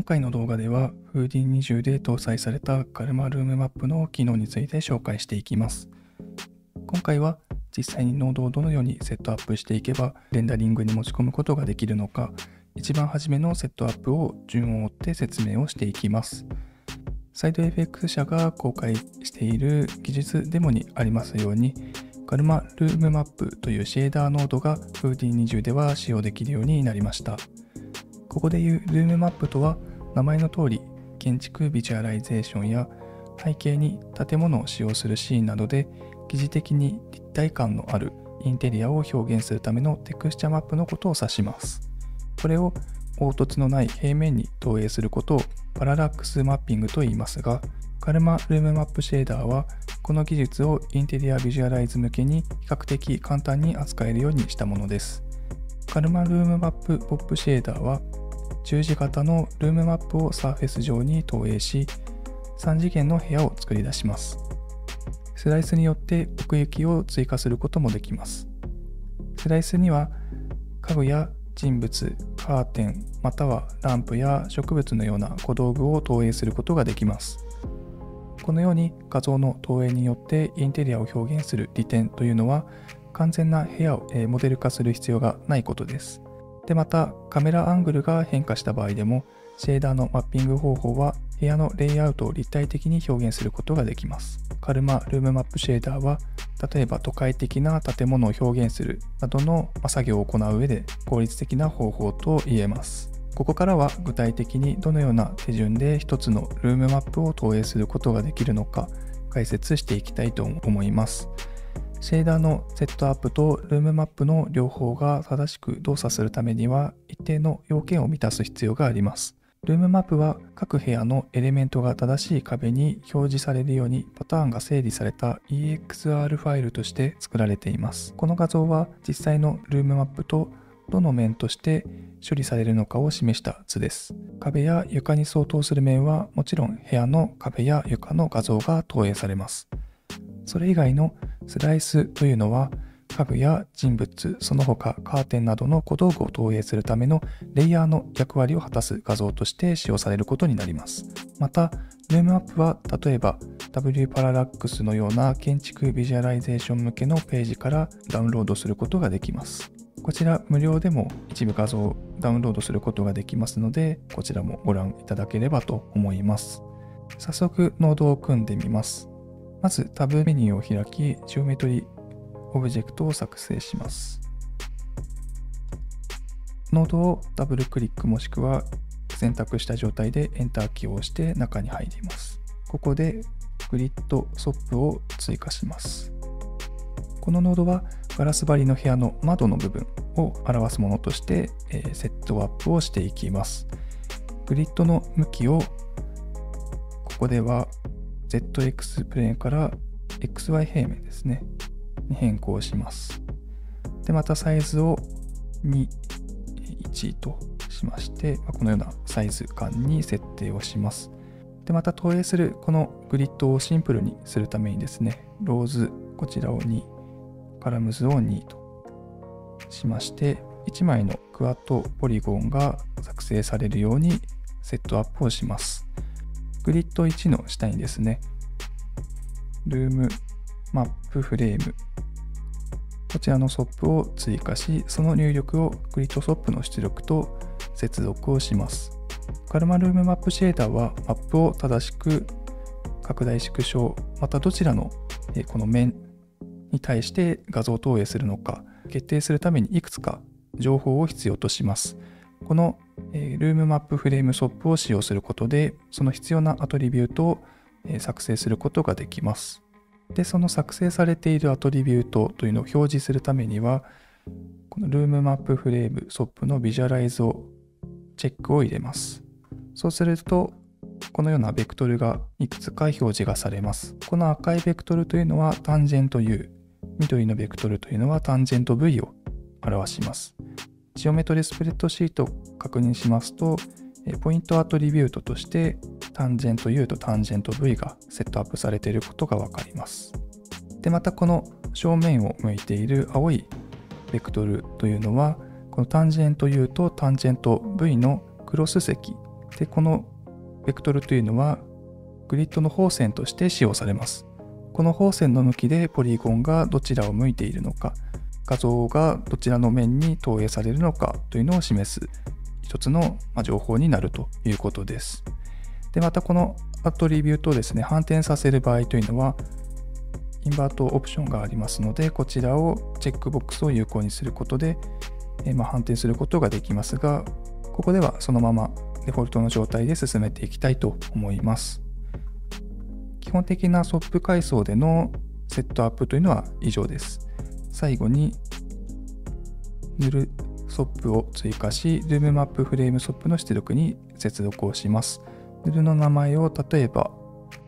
回の動画では Foodie20 で搭載された Karma Room Map の機能について紹介していきます。今回は実際にノードをどのようにセットアップしていけばレンダリングに持ち込むことができるのか、一番初めのセットアップを順を追って説明をしていきます。サイド FX 社が公開している技術デモにありますように、Karma Room Map というシェーダーノードが Foodie20 では使用できるようになりました。ここでいうルームマップとは、名前の通り建築ビジュアライゼーションや背景に建物を使用するシーンなどで疑似的に立体感のあるインテリアを表現するためのテクスチャマップのことを指します。これを凹凸のない平面に投影することをパララックスマッピングと言いますが、Karma Room Map シェーダーはこの技術をインテリアビジュアライズ向けに比較的簡単に扱えるようにしたものです。Karma Room Map ポップシェーダーは十字型のルームマップをサーフェス上に投影し、3次元の部屋を作り出します。スライスによって奥行きを追加することもできます。スライスには家具や人物、カーテン、またはランプや植物のような小道具を投影することができます。このように画像の投影によってインテリアを表現する利点というのは、完全な部屋をモデル化する必要がないことです。で、またカメラアングルが変化した場合でも、シェーダーのマッピング方法は部屋のレイアウトを立体的に表現することができます。Karma Room Map シェーダーは、例えば都会的な建物を表現するなどの作業を行う上で効率的な方法と言えます。ここからは具体的にどのような手順で一つのルームマップを投影することができるのか解説していきたいと思います。シェーダーのセットアップとルームマップの両方が正しく動作するためには一定の要件を満たす必要があります。ルームマップは各部屋のエレメントが正しい壁に表示されるようにパターンが整理された EXR ファイルとして作られています。この画像は実際のルームマップとどの面として処理されるのかを示した図です。壁や床に相当する面はもちろん部屋の壁や床の画像が投影されます。それ以外のスライスというのは家具や人物、その他カーテンなどの小道具を投影するためのレイヤーの役割を果たす画像として使用されることになります。また、ルームマップは例えば W パララックスのような建築ビジュアライゼーション向けのページからダウンロードすることができます。こちら無料でも一部画像をダウンロードすることができますので、こちらもご覧いただければと思います。早速ノードを組んでみます。まずタブメニューを開き、ジオメトリオブジェクトを作成します。ノードをダブルクリックもしくは選択した状態でエンターキーを押して中に入ります。ここでグリッドソップを追加します。このノードはガラス張りの部屋の窓の部分を表すものとしてセットアップをしていきます。グリッドの向きをここではZX プレーンから XY 平面ですねに変更します。で、またサイズを2、1としまして、このようなサイズ感に設定をします。で、また投影するこのグリッドをシンプルにするためにですね、ローズこちらを2、カラムズを2としまして、1枚のクワッドポリゴンが作成されるようにセットアップをします。グリッド1の下にですね、ルームマップフレーム、こちらのソップを追加し、その入力をグリッドソップの出力と接続をします。Karma Room Map シェーダーはマップを正しく拡大縮小、またどちらのこの面に対して画像投影するのか決定するためにいくつか情報を必要とします。このルームマップフレームソップを使用することで、その必要なアトリビュートを作成することができます。で、その作成されているアトリビュートというのを表示するためには、このルームマップフレームソップのビジュアライズをチェックを入れます。そうすると、このようなベクトルがいくつか表示がされます。この赤いベクトルというのはタンジェント U、緑のベクトルというのはタンジェント V を表します。ジオメトリスプレッドシートを確認しますと、ポイントアトリビュートとしてタンジェント U とタンジェント V がセットアップされていることがわかります。で、またこの正面を向いている青いベクトルというのは、このタンジェント U とタンジェント V のクロス積で、このベクトルというのはグリッドの方線として使用されます。この方線の向きでポリゴンがどちらを向いているのか、画像がどちらの面に投影されるのかというのを示す一つの情報になるということです。で、またこのアトリビュートをですね、反転させる場合というのは、インバートオプションがありますので、こちらをチェックボックスを有効にすることで、反転することができますが、ここではそのままデフォルトの状態で進めていきたいと思います。基本的な SOP 階層でのセットアップというのは以上です。最後にヌル SOP を追加し、ルームマップフレーム SOP の出力に接続をします。ヌルの名前を例えば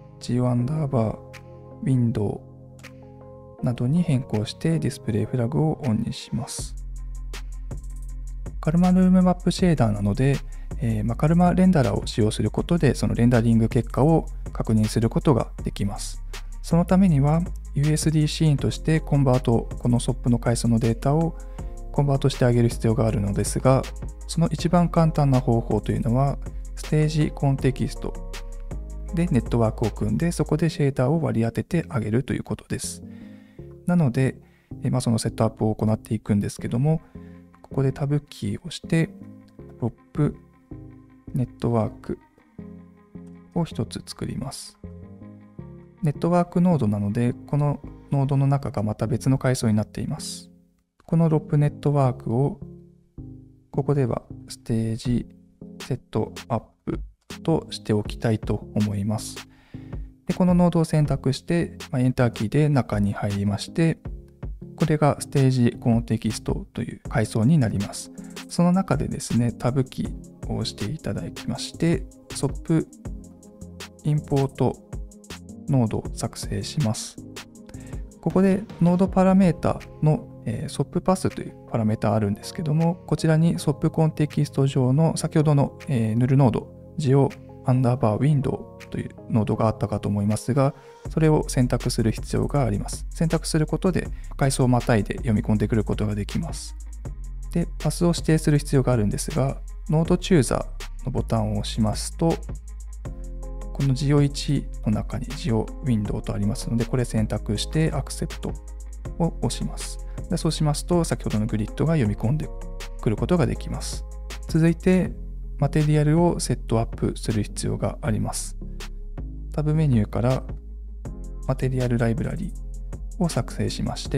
geo_window などに変更してディスプレイフラグをオンにします。カルマルームマップシェーダーなので、カルマレンダラを使用することでそのレンダリング結果を確認することができます。そのためには USD シーンとしてこの SOP の階層のデータをコンバートしてあげる必要があるのですが、その一番簡単な方法というのはステージコンテキストでネットワークを組んで、そこでシェーダーを割り当ててあげるということです。なので、そのセットアップを行っていくんですけども、ここでタブキーをしてロップネットワークを一つ作ります。ネットワークノードなので、このノードの中がまた別の階層になっています。このロップネットワークをここではステージセットアップとしておきたいと思います。で、このノードを選択して、エンターキーで中に入りまして、これがステージコンテキストという階層になります。その中でですね、タブキーを押していただきまして、SOP インポートノードを作成します。ここでノードパラメータのSOP パスというパラメータあるんですけども、こちらに SOP コンテキスト上の先ほどのヌルノード geo_window というノードがあったかと思いますが、それを選択する必要があります。選択することで階層をまたいで読み込んでくることができます。で、パスを指定する必要があるんですが、ノードチューザーのボタンを押しますと、この geo1 の中に geo_window とありますので、これ選択してアクセプトを押します。で、そうしますと、先ほどのグリッドが読み込んでくることができます。続いて、マテリアルをセットアップする必要があります。タブメニューからマテリアルライブラリを作成しまして、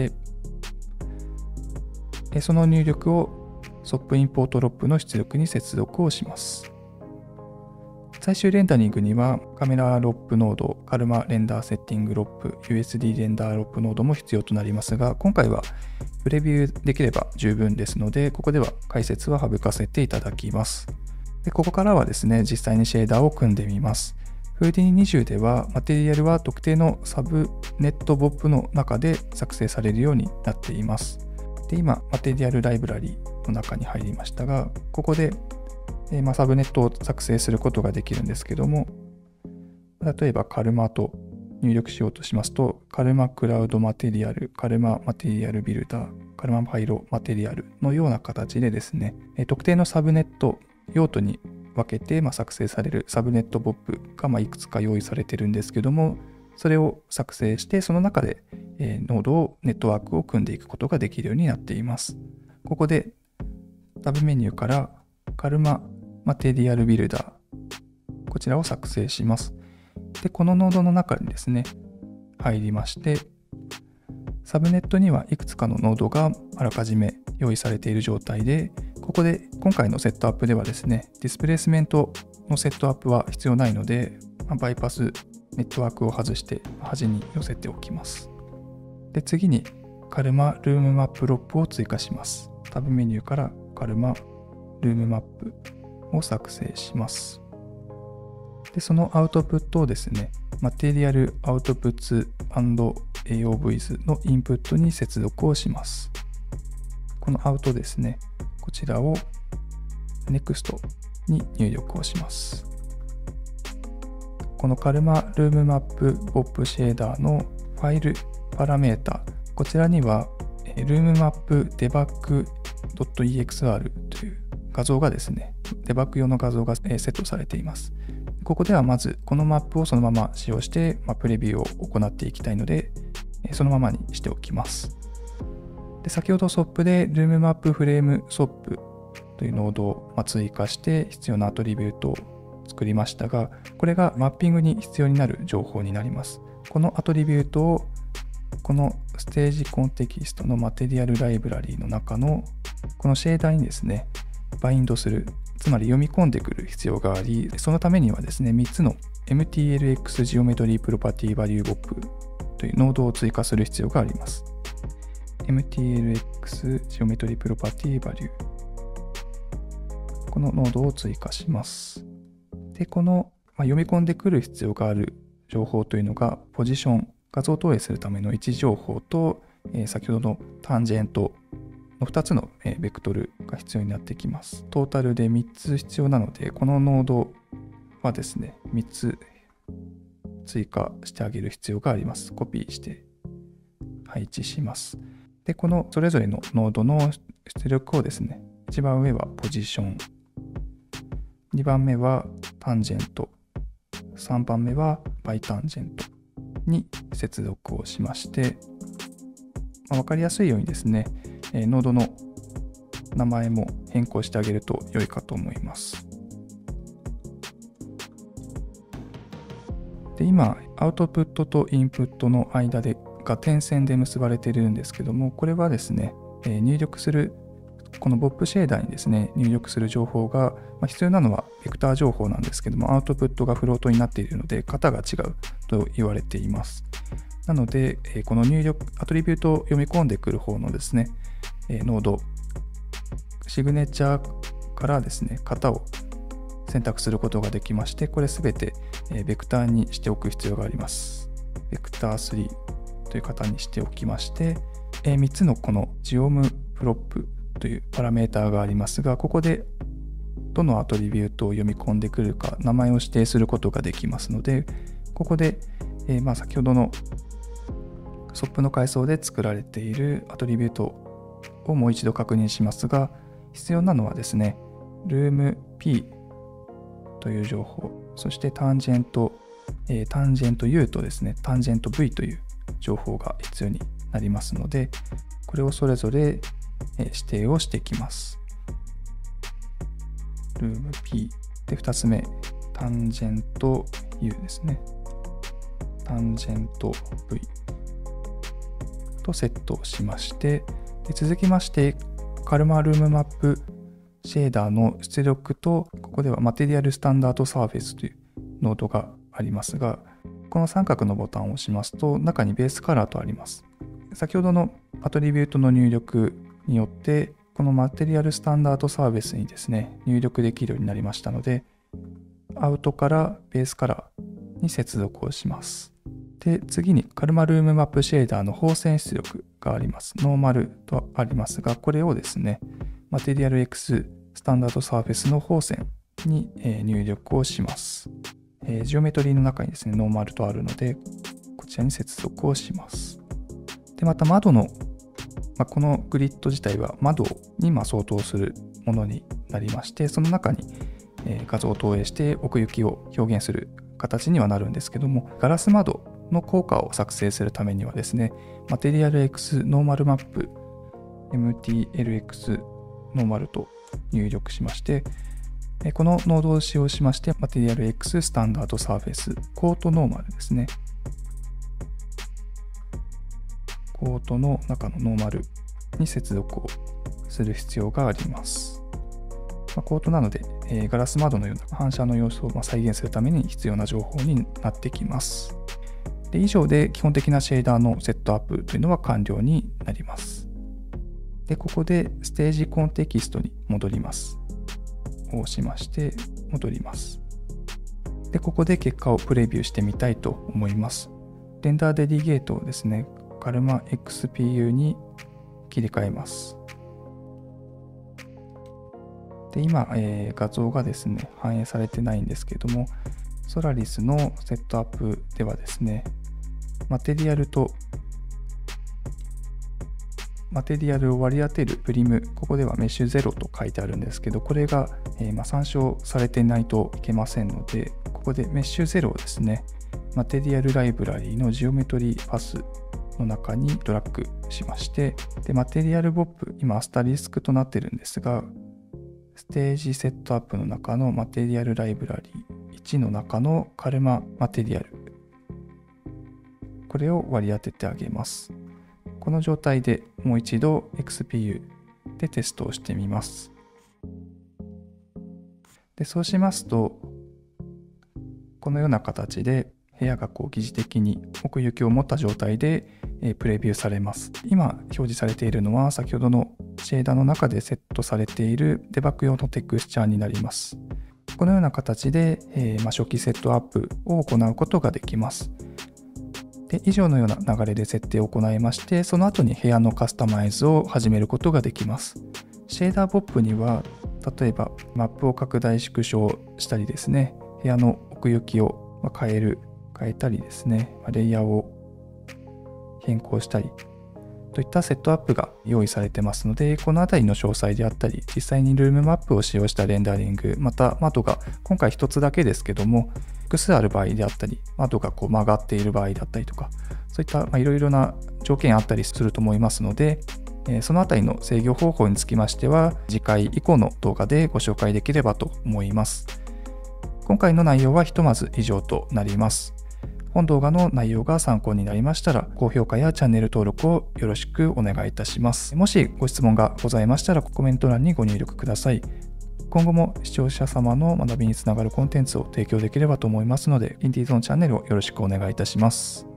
その入力を SOP インポートロップの出力に接続をします。最終レンダリングにはカメラロップノード、カルマレンダーセッティングロップ、USD レンダーロップノードも必要となりますが、今回はプレビューできれば十分ですので、ここでは解説は省かせていただきます。で、ここからはですね、実際にシェーダーを組んでみます。Houdini20ではマテリアルは特定のサブネット BOP の中で作成されるようになっています。で、今、マテリアルライブラリの中に入りましたが、ここでサブネットを作成することができるんですけども、例えばカルマと入力しようとしますと、カルマクラウドマテリアル、カルママテリアルビルダー、カルマパイロマテリアルのような形でですね、特定のサブネット用途に分けて作成されるサブネット BOP がいくつか用意されてるんですけども、それを作成して、その中でノードをネットワークを組んでいくことができるようになっています。ここでタブメニューからカルママテリアルビルダー、こちらを作成します。で、このノードの中にですね、入りまして、サブネットにはいくつかのノードがあらかじめ用意されている状態で、ここで今回のセットアップではですね、ディスプレイスメントのセットアップは必要ないので、バイパスネットワークを外して端に寄せておきます。で、次にカルマルームマップロップを追加します。タブメニューからカルマルームマップを作成します。で、そのアウトプットをですね、マテリアルアウトプッツ& AOVs のインプットに接続をします。このアウトですね、こちらを NEXT に入力をします。このカルマルームマップ BOP シェーダーのファイルパラメータ、こちらにはルームマップ debug.exr という画像がですね、 デバッグ用の画像がセットされています。ここではまずこのマップをそのまま使用して、プレビューを行っていきたいので、そのままにしておきます。で、先ほど SOP で Room Map Frame SOP というノードを追加して必要なアトリビュートを作りましたが、これがマッピングに必要になる情報になります。このアトリビュートをこのステージコンテキストのマテリアルライブラリーの中のこのシェーダーにですね、バインドする、つまり読み込んでくる必要があり、そのためにはですね、3つの MTLX Geometry Property Value BOP というノードを追加する必要があります。MTLX Geometry Property Value。このノードを追加します。で、この、読み込んでくる必要がある情報というのが、ポジション、画像投影するための位置情報と、先ほどのタンジェントの2つのベクトルが必要になってきます。トータルで3つ必要なので、このノードはですね、3つ追加してあげる必要があります。コピーして配置します。で、このそれぞれのノードの出力をですね、一番上はポジション、2番目はタンジェント、3番目はバイタンジェントに接続をしまして、分かりやすいようにですね、ノードの名前も変更してあげると良いかと思います。で、今、アウトプットとインプットの間が点線で結ばれているんですけども、これはですね、入力するこの BOP シェーダーにですね、入力する情報が、必要なのはベクター情報なんですけども、アウトプットがフロートになっているので、型が違うと言われています。なので、この入力、アトリビュートを読み込んでくる方のですね、ノード、シグネチャーからですね、型を選択することができまして、これすべてベクターにしておく必要があります。ベクター3という型にしておきまして、3つのこのジオムプロップというパラメーターがありますが、ここでどのアトリビュートを読み込んでくるか名前を指定することができますので、ここで、先ほどの SOP の階層で作られているアトリビュートをもう一度確認しますが、必要なのはですね、room p という情報、そしてタンジェント u とですね、タンジェント v という情報が必要になりますので、これをそれぞれ指定をしていきます。room p で2つ目、タンジェント u ですね。タンジェント v とセットをしまして、で続きまして、カルマルームマップシェーダーの出力と、ここではマテリアルスタンダードサーフェスというノードがありますが、この三角のボタンを押しますと、中にベースカラーとあります。先ほどのアトリビュートの入力によって、このマテリアルスタンダードサービスにですね、入力できるようになりましたので、アウトからベースカラーに接続をします。で、次にカルマルームマップシェーダーの放線出力があります。ノーマルとありますが、これをですね、マテリアル X スタンダードサーフェスの放線に入力をします。ジオメトリーの中にですね、ノーマルとあるので、こちらに接続をします。で、また窓の、このグリッド自体は窓に相当するものになりまして、その中に画像を投影して奥行きを表現する形にはなるんですけども、ガラス窓の効果を作成するためにはですね、マテリアル X ノーマルマップ MTLX ノーマルと入力しまして、このノードを使用しまして、マテリアル X スタンダードサーフェスコートノーマルですね。コートの中のノーマルに接続をする必要があります。コートなので、ガラス窓のような反射の様子を再現するために必要な情報になってきます。で、以上で基本的なシェーダーのセットアップというのは完了になります。で、ここでステージコンテキストに戻ります。押しまして戻ります。で、ここで結果をプレビューしてみたいと思います。レンダーデリゲートをですね、カルマ XPU に切り替えます。で、今、画像がですね、反映されてないんですけども、ソラリスのセットアップではですね、マテリアルとマテリアルを割り当てるプリム、ここではメッシュ0と書いてあるんですけど、これが、参照されてないといけませんので、ここでメッシュ0をですね、マテリアルライブラリーのジオメトリーパスの中にドラッグしまして、でマテリアルボップ、今アスタリスクとなってるんですが、ステージセットアップの中のマテリアルライブラリー1の中のカルママテリアル、これを割り当ててあげます。この状態でもう一度 XPU でテストをしてみます。でそうしますと、このような形で部屋が疑似的に奥行きを持った状態でプレビューされます。今表示されているのは先ほどのシェーダーの中でセットされているデバッグ用のテクスチャーになります。このような形で、初期セットアップを行うことができます。で以上のような流れで設定を行いまして、その後に部屋のカスタマイズを始めることができます。シェーダーボップには例えばマップを拡大縮小したりですね、部屋の奥行きを変えたりですね、レイヤーを変更したりといったセットアップが用意されてますので、このあたりの詳細であったり、実際にルームマップを使用したレンダリング、また窓が今回一つだけですけども、複数ある場合であったり、窓が曲がっている場合だったりとか、そういったいろいろな条件あったりすると思いますので、そのあたりの制御方法につきましては、次回以降の動画でご紹介できればと思います。今回の内容はひとまず以上となります。本動画の内容が参考になりましたら、高評価やチャンネル登録をよろしくお願いいたします。もしご質問がございましたら、コメント欄にご入力ください。今後も視聴者様の学びにつながるコンテンツを提供できればと思いますので、インディーゾーンチャンネルをよろしくお願いいたします。